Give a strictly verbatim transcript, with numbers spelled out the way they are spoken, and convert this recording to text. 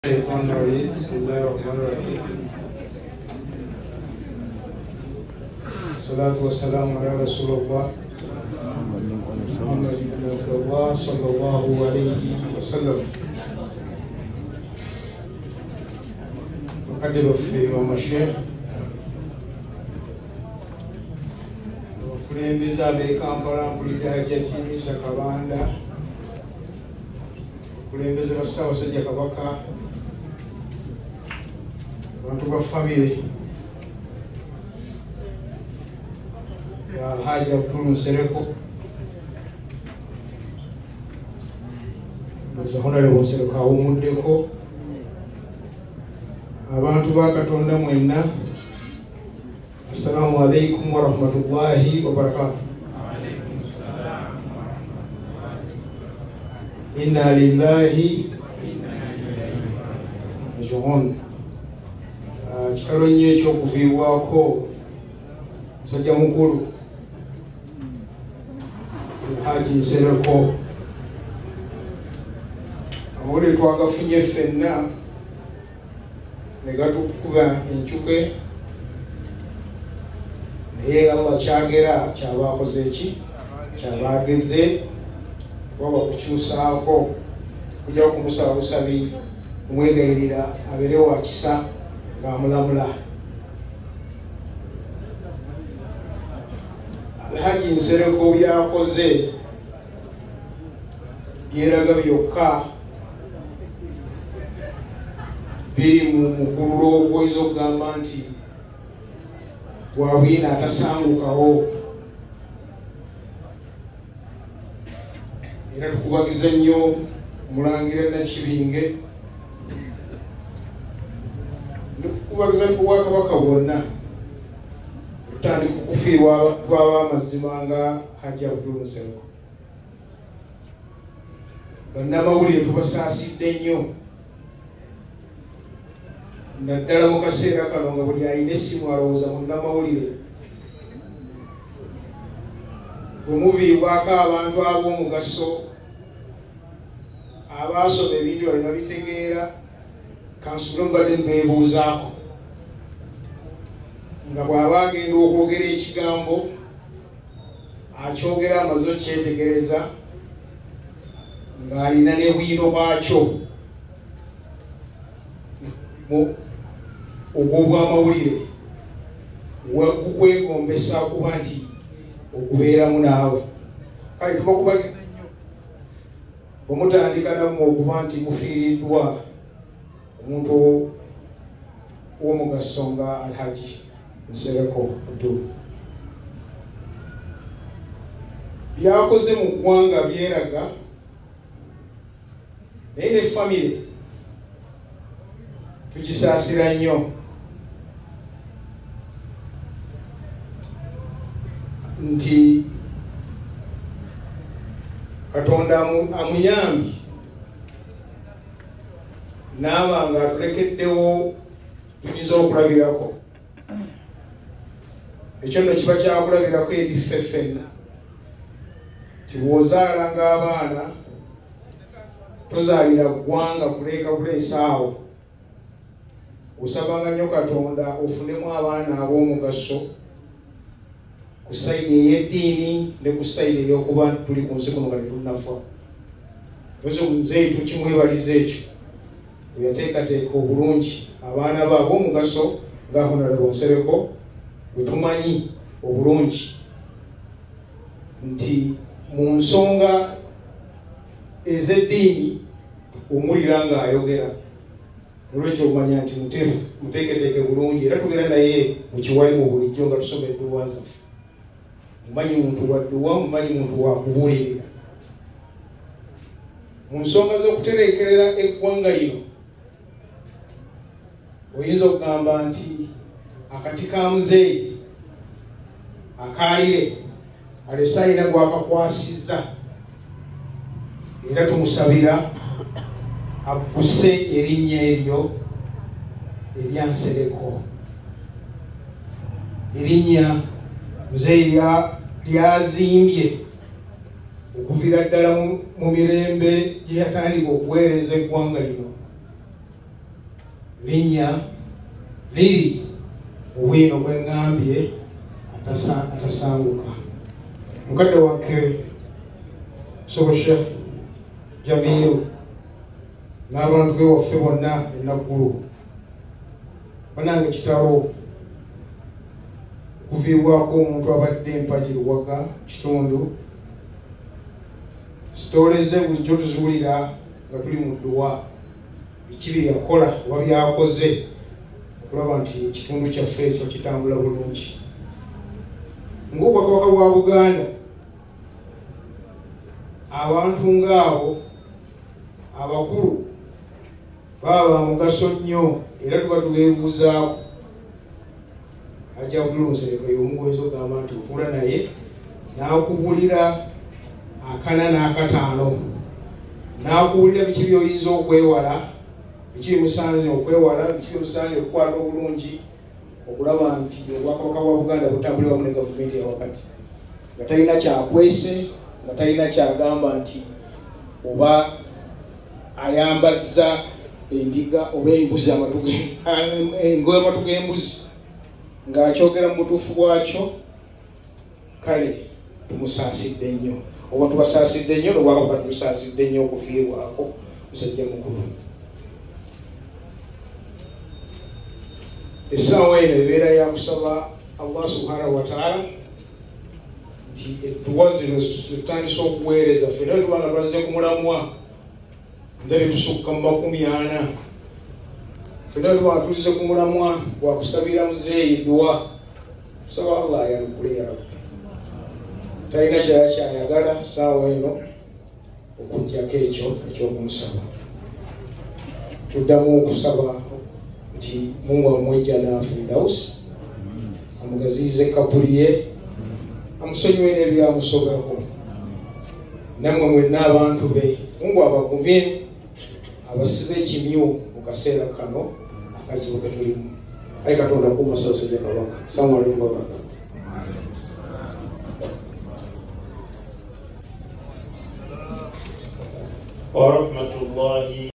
بسم الله الرحمن الرحيم. الصلاة والسلام على رسول الله محمد بن عبد الله صلى الله عليه وسلم. مقدم في إمام الشيخ kulembeza b'Ekampala mpulira Jatiimisa Kabanda, kulembeza ba Ssaabasajja Kabaka, abantu ba family ya Alhaji Abdul Nsereko, Honorable Nsereko awumuddeko, abantu ba Katonda mwenna, assalamu alaikum wa rahmatullahi wa barakatuh. Inna lillahi raji'un. Kitalo nnyo ekyokuviibwako musajja mukulu Alhaji Nsereko. Amawulire twagafunye ffenna ne gatukuba encuke, naye Allah kyagera kyaba akoze ki, kyaba ageze waba kukyusaako kujja kumusaba busabi kumwegayirira abeere wa kisa ng'amulamula. Alhaji Nsereko byakoze byeraga byokka biri mu mukululo ogwoyinza okugamba nti wabwina atasangukawo, era tukubagiza nnyo Omulangira Nakibinge, tukubagiza Bwakabaka bwonna tutandika okufiirwa kw'ab'amazima nga Hajji Abdul Nsereko. Bannamawulire tubasaasidde nnyo, naddala mu kaseera kano nga buli alina essimu alowooza munnamawulire. Bwe muviibwako abantu ab'omugaso abaasoma ebintu balina bitegeera, kansula mbadde mbeebuuzaako nga bw'aba agenda okwogera ekigambo akyogera amaze okyetegereza ng'alina ne bwino bwakyo ogw'obwamawulire gukwegombesa kuba nti okubeeramu naawe. Kale tubakubagiza nnyo bwe mutandika nammwe okuba nti mufiiriddwa omuntu w'omugaso nga Alhaji Nsereko Abdul. Byakoze mu ggwanga byeraga, naye ne famire tukisaasira nnyo. Nti Katonda amuyambi naaba nga atulekeddewo tuyinza okulabirako. Ekyo nno kiba kyakulabirako eri ffe ffenna nti bw'ozaalanga abaana tozaalira ggwanga kuleeka buleesa awo. Osabanga nnyo Katonda ofunemu abaana ab'omugaso ku sayidi ey'eddiini ne ku sayidi ey'okuba tuli ku nsi kuno nga tetunnafa. Ozo muzeeyi tukimwebaliza ekyo bwe yateekateeka obulungi abaana be ab'omugaso nga Honorable Nsereko bwe tumanyi obulungi nti mu nsonga ez'eddiini omulira ng'ayogera. Olwekyo omanya nti muteeketeeke bulungi, era tugera naye mu kiwalimu bulijjo nga tusoma edduwa zaffe. Mumanyi muntu wa dduwa, mumanyi muntu wa kubuulirira. Mu nsonga z'okutereekerera eggwanga lino oyinza okugamba nti akati ka muzeeyi akaalire alese alina gwakakwasizza, era tumusabira akuse erinnya eryo erya Nsereko. Erinnya muzeeyi lyazimbye okuviira ddala mu mirembe gye yatandika okuweereza eggwanga lino. linnya liri obwino bweŋŋambye atasanguka. Mukadde wake Sobo Sheikh Jamiru n'abantu be waffe bonna ennaggulu banange kitalo kuviibwako omuntu abadde empagi luwaga kitundu sitoleze bulijjo tuziwulira nga tuli mu dduwa biki bye yakola oba byakoze okulaba nti ekitundu kyaffe ekyo kitambula bulungi. Ng'obwakabaka bwa Buganda abantu ng'abo abakulu baba ba mugaso nnyo era tuba tubeebuuzaako. Ajja Abdul Musereka y'omugonzi ogamba nti otuula naye n'akubulira akana n'akataano n'akubulira biki by'oyinza okwewala, biki bimusaanye okwewala, biki bimusaanye okukwata obulungi okulaba nti obwakabaka bwa Buganda butambulira wamu ne gavumenti eyawakati nga talina kyakwese, nga talina kyagamba nti oba ayambazza endiga oba embuzi engoye amatu g'embuzi ng'akyogera mu butuufu bwakyo. Kale tumusaasidde nnyo oba tubasaasidde nnyo n'obwakabaka tumusaasidde nnyo okufiibwako musajja mukulu. Essaawa eno ebeera ya kusaba Allah subhanahu wa ta'ala nti edduwa zino zitandise okuweereza ffenna bwe tuba nga twazze ku mulamwa ndabye tusukka mu makumi ana. Ffenna bwe tuba nga tuzze ku mulamwa gwa kusabira muzeeyi dduwa tusaba Allah ayanukule ya Rabbi. Talina kirala kyayagala ssaawa eno okuggyako ekyo ekyokumusaba. Tuddamu okusaba nti Mungu amweja na Firdaus amugazize kabuli ye amusonyiwe n'ebyamusobako. Nammwe mwenna abantu be Mungu abagumye abasibe ekimyu mu kaseera kano akazibu ke tulimu. Ayi Katonda kuuma Ssaabasajja Kabaka. Assalamu alaikum warahmatullahi wa rahmatullahi